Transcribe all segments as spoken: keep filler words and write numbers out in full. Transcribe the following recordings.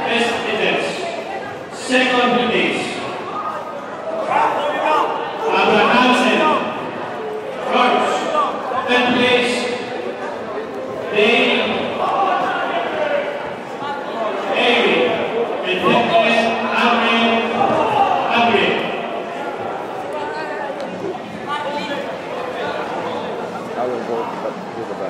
Best attempts. Second place. Abrahamsen. First. Third place. Dave. Avery. And fifth place. Abraham. Abraham. I will go to the back.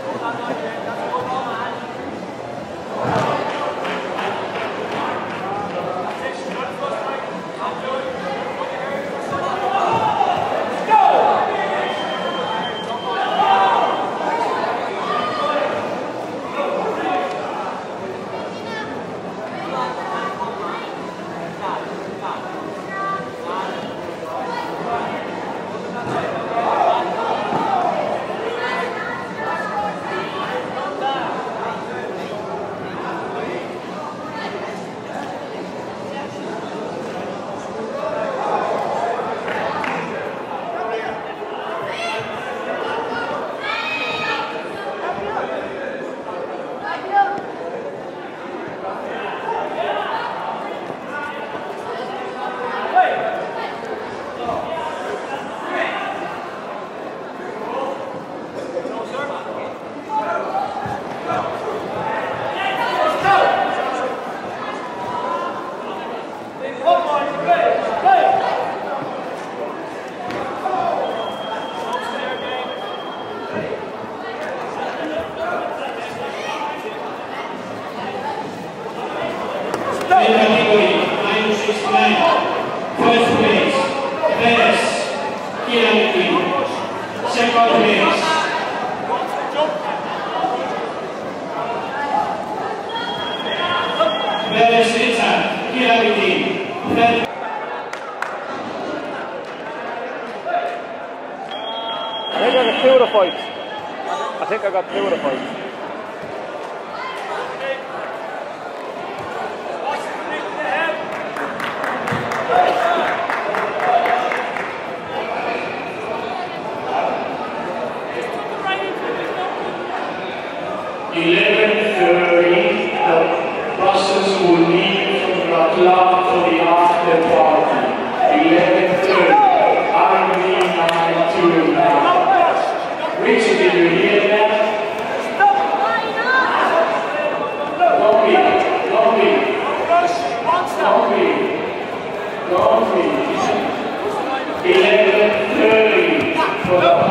Category nine sixty-nine. First place, Perez, Kiranti. Second place, Perez Richard, Kiranti. Third. I think I got two of the fights. I think I got two of the fights. eleven thirty, the buses will leave from the club for the after party. eleven thirty, R and B nine two nine. Richie, did you hear that? Don't be, don't be, don't be, don't be. eleven thirty for the